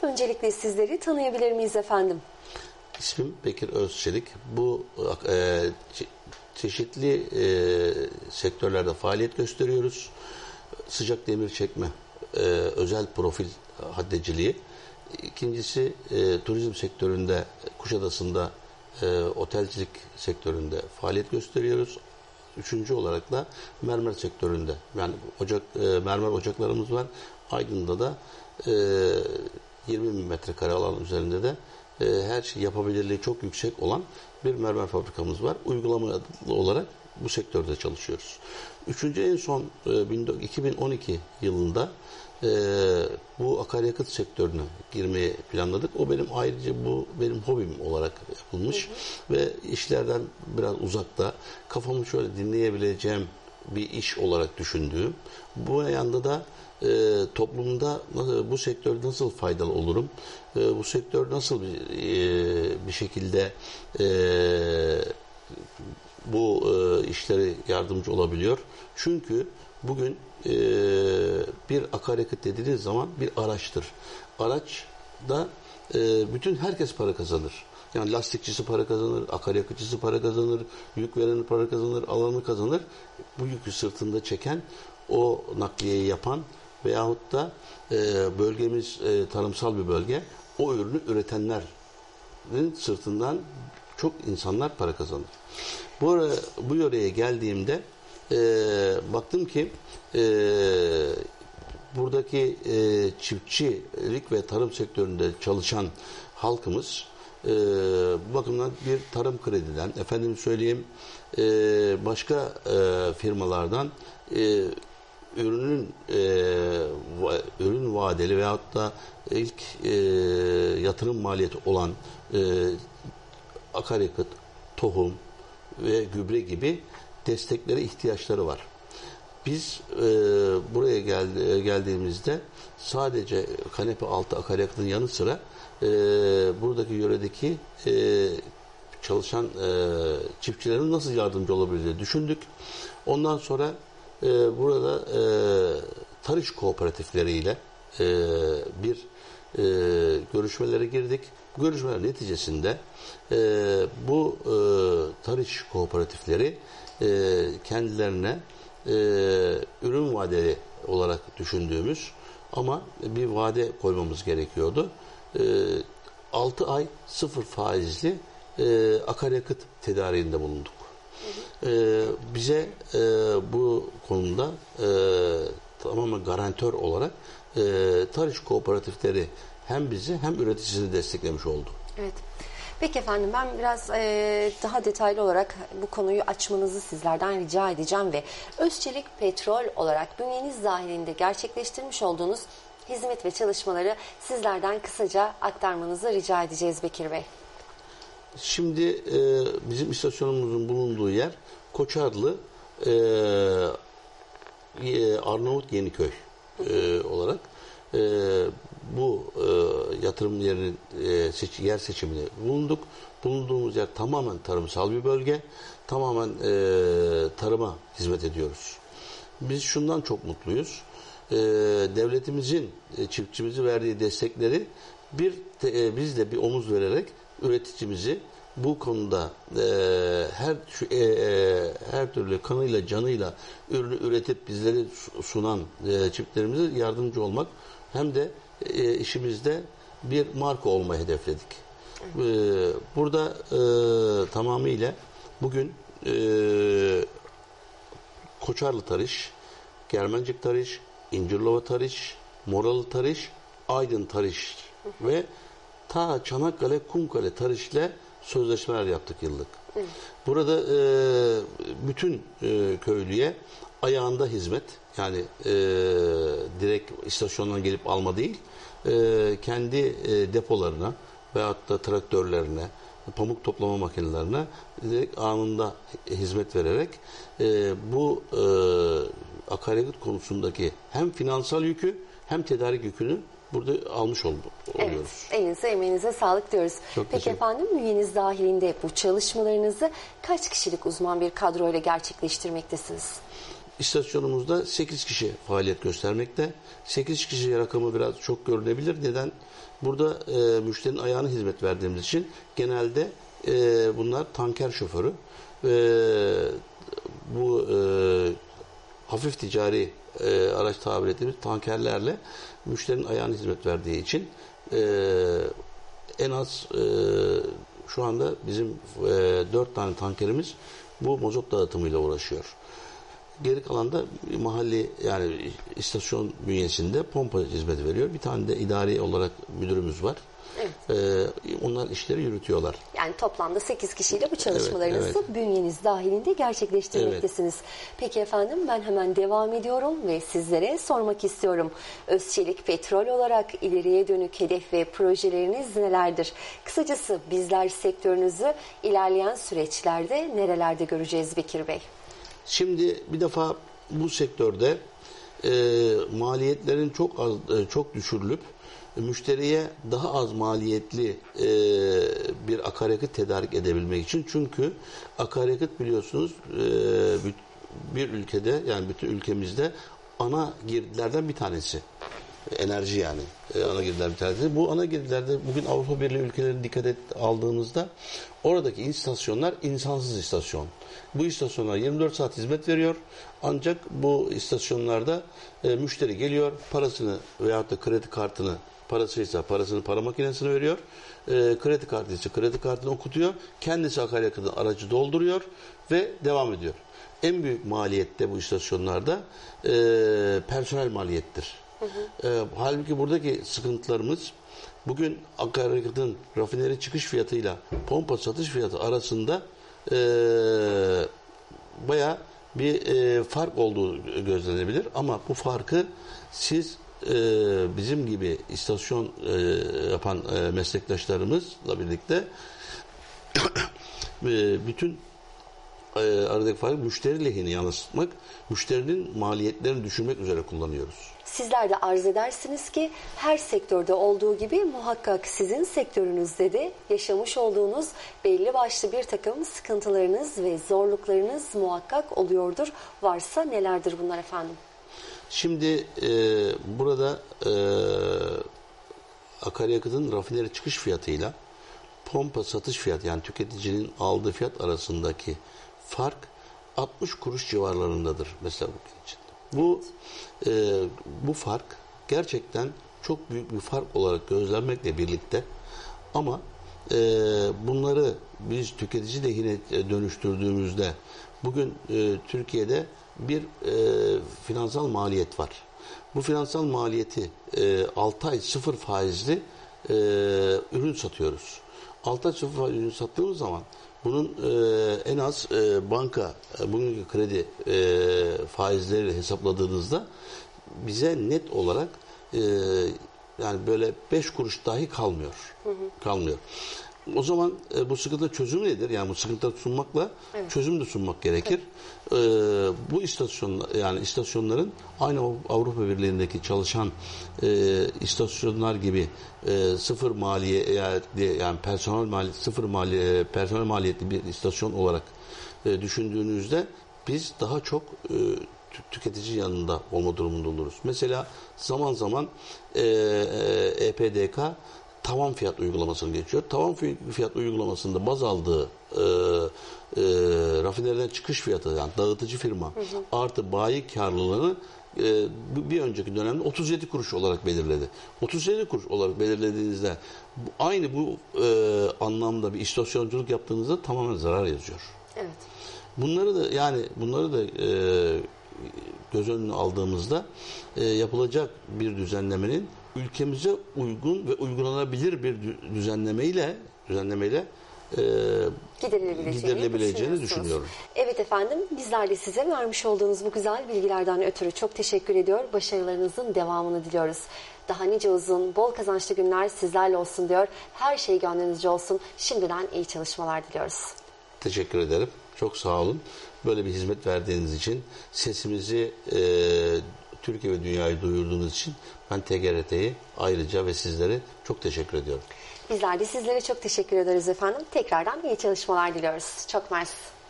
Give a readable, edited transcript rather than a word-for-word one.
Öncelikle sizleri tanıyabilir miyiz efendim? İsmim Bekir Özçelik. Bu çeşitli sektörlerde faaliyet gösteriyoruz. Sıcak demir çekme, özel profil haddeciliği. İkincisi turizm sektöründe, Kuşadası'nda otelcilik sektöründe faaliyet gösteriyoruz. Üçüncü olarak da mermer sektöründe. Yani mermer ocaklarımız var. Aydın'da da 20 bin metrekare alan üzerinde de her şey yapabilirliği çok yüksek olan bir mermer fabrikamız var. Uygulamalı olarak bu sektörde çalışıyoruz. Üçüncü en son 2012 yılında bu akaryakıt sektörüne girmeyi planladık. O benim ayrıca benim hobim olarak yapılmış ve işlerden biraz uzakta kafamı şöyle dinleyebileceğim bir iş olarak düşündüğüm. Bu yanda da toplumda bu sektörde nasıl faydalı olurum? Bu sektör nasıl bir şekilde bu işlere yardımcı olabiliyor? Çünkü bugün bir akaryakıt dediğiniz zaman bir araçtır. Araç da bütün herkes para kazanır. Yani lastikçisi para kazanır, akaryakıtçısı para kazanır, yük vereni para kazanır, alanı kazanır. Bu yükü sırtında çeken, o nakliyeyi yapan veyahut da bölgemiz tarımsal bir bölge, o ürünü üretenlerin sırtından çok insanlar para kazanır. Bu yöreye geldiğimde baktım ki buradaki çiftçilik ve tarım sektöründe çalışan halkımız bu bakımdan bir tarım krediden, efendim söyleyeyim başka firmalardan ürün vadeli veyahut da ilk yatırım maliyeti olan akaryakıt, tohum ve gübre gibi desteklere ihtiyaçları var. Biz buraya geldiğimizde sadece kanepe altı akaryakıtın yanı sıra buradaki yöredeki çalışan çiftçilerin nasıl yardımcı olabileceğini düşündük. Ondan sonra burada tarış kooperatifleriyle bir görüşmelere girdik. Görüşmeler neticesinde bu tarış kooperatifleri kendilerine ürün vadeli olarak düşündüğümüz ama bir vade koymamız gerekiyordu. 6 ay sıfır faizli akaryakıt tedariğinde bulunduk. Bize bu konuda tamamen garantör olarak tarış kooperatifleri hem bizi hem üreticisini desteklemiş oldu. Evet. Peki efendim, ben biraz daha detaylı olarak bu konuyu açmanızı sizlerden rica edeceğim ve Özçelik Petrol olarak bünyeniz dahilinde gerçekleştirmiş olduğunuz hizmet ve çalışmaları sizlerden kısaca aktarmanızı rica edeceğiz Bekir Bey. Şimdi bizim istasyonumuzun bulunduğu yer Koçarlı Arnavut Yeniköy olarak bu yatırım yerinin yer seçimine bulunduk. Bulunduğumuz yer tamamen tarımsal bir bölge. Tamamen tarıma hizmet ediyoruz. Biz şundan çok mutluyuz. Devletimizin çiftçimizi verdiği destekleri biz de bir omuz vererek üreticimizi bu konuda her türlü kanıyla canıyla ürünü üretip bizlere sunan çiftçilerimize yardımcı olmak hem de işimizde bir marka olmayı hedefledik. Burada tamamıyla bugün Koçarlı Tarış, Germencik Tarış, İncirlova Tarış, Moralı Tarış, Aydın Tarış ve ta Çanakkale, Kumkale Tarış ile sözleşmeler yaptık yıllık. Burada bütün köylüye ayağında hizmet, yani direkt istasyondan gelip alma değil, kendi depolarına veyahut da traktörlerine, pamuk toplama makinelerine direkt anında hizmet vererek bu akaryakıt konusundaki hem finansal yükü hem tedarik yükünü burada almış oluyoruz. Evet, elinize emeğinize sağlık diyoruz. Peki efendim, bünyeniz dahilinde bu çalışmalarınızı kaç kişilik uzman bir kadroyla gerçekleştirmektesiniz? İstasyonumuzda 8 kişi faaliyet göstermekte. 8 kişi rakamı biraz çok görünebilir. Neden? Burada müşterinin ayağına hizmet verdiğimiz için genelde bunlar tanker şoförü. Bu hafif ticari araç tabir ettiğimiz tankerlerle müşterinin ayağına hizmet verdiği için en az şu anda bizim 4 tane tankerimiz bu mazot dağıtımıyla uğraşıyor. Geri kalan da mahalli yani istasyon bünyesinde pompa hizmeti veriyor. Bir tane de idari olarak müdürümüz var. Evet. Onlar işleri yürütüyorlar. Yani toplamda 8 kişiyle bu çalışmalarınızı evet. bünyeniz dahilinde gerçekleştirmektesiniz. Peki efendim, ben hemen devam ediyorum ve sizlere sormak istiyorum. Özçelik Petrol olarak ileriye dönük hedef ve projeleriniz nelerdir? Kısacası bizler sektörünüzü ilerleyen süreçlerde nerelerde göreceğiz Bekir Bey? Şimdi bir defa bu sektörde maliyetlerin çok düşürülüp müşteriye daha az maliyetli bir akaryakıt tedarik edebilmek için, çünkü akaryakıt biliyorsunuz bir ülkede, yani bütün ülkemizde ana girdilerden bir tanesi. Enerji yani. Ana girdiler bir tanesi. Bu ana girdilerde bugün Avrupa Birliği ülkelerine dikkat aldığımızda oradaki istasyonlar insansız istasyon. Bu istasyonlar 24 saat hizmet veriyor. Ancak bu istasyonlarda müşteri geliyor, parasını veyahut da kredi kartını, parasıysa parasını para makinesine veriyor. Kredi kartı ise kredi kartını okutuyor. Kendisi akaryakıtın aracı dolduruyor ve devam ediyor. En büyük maliyette bu istasyonlarda personel maliyettir. Halbuki buradaki sıkıntılarımız bugün akaryakıtın rafineri çıkış fiyatıyla pompa satış fiyatı arasında bayağı bir fark olduğu gözlenebilir. Ama bu farkı siz bizim gibi istasyon yapan meslektaşlarımızla birlikte bütün aradaki farkı müşteri lehine yansıtmak, müşterinin maliyetlerini düşürmek üzere kullanıyoruz. Sizler de arz edersiniz ki her sektörde olduğu gibi muhakkak sizin sektörünüzde de yaşamış olduğunuz belli başlı bir takım sıkıntılarınız ve zorluklarınız muhakkak oluyordur. Varsa nelerdir bunlar efendim? Şimdi burada akaryakıtın rafineri çıkış fiyatıyla pompa satış fiyatı, yani tüketicinin aldığı fiyat arasındaki fark 60 kuruş civarlarındadır mesela bugün için. Bu fark gerçekten çok büyük bir fark olarak gözlenmekle birlikte, ama bunları biz tüketici lehine dönüştürdüğümüzde bugün Türkiye'de bir finansal maliyet var. Bu finansal maliyeti 6 ay 0 faizli ürün satıyoruz. 6 ay 0 faizli ürün sattığımız zaman bunun en az banka bugünkü kredi faizleriyle hesapladığınızda bize net olarak yani böyle 5 kuruş dahi kalmıyor. Kalmıyor. O zaman bu sıkıntı çözümü nedir? Yani bu sıkıntıları sunmakla çözüm de sunmak gerekir. Bu istasyonların aynı Avrupa Birliği'ndeki çalışan istasyonlar gibi sıfır maliyetli, yani personel maliyetli bir istasyon olarak düşündüğünüzde biz daha çok tüketici yanında olma durumunda oluruz. Mesela zaman zaman EPDK tavan fiyat uygulamasını geçiyor. Tavan fiyat uygulamasında baz aldığı rafineriden çıkış fiyatı, yani dağıtıcı firma artı bayi karlılığını bir önceki dönemde 37 kuruş olarak belirledi. 37 kuruş olarak belirlediğinizde aynı bu anlamda bir istasyonculuk yaptığınızda tamamen zarar yazıyor. Evet. Bunları da göz önüne aldığımızda yapılacak bir düzenlemenin ülkemize uygun ve uygulanabilir bir düzenlemeyle giderilebileceğini düşünüyorum. Evet efendim, bizler de size vermiş olduğunuz bu güzel bilgilerden ötürü çok teşekkür ediyor. Başarılarınızın devamını diliyoruz. Daha nice uzun, bol kazançlı günler sizlerle olsun diyor. Her şey gönlünüzce olsun. Şimdiden iyi çalışmalar diliyoruz. Teşekkür ederim. Çok sağ olun. Böyle bir hizmet verdiğiniz için, sesimizi Türkiye ve dünyayı duyurduğunuz için ben TGRT'yi ayrıca ve sizlere çok teşekkür ediyorum. Bizler de sizlere çok teşekkür ederiz efendim. Tekrardan iyi çalışmalar diliyoruz. Çok mersi.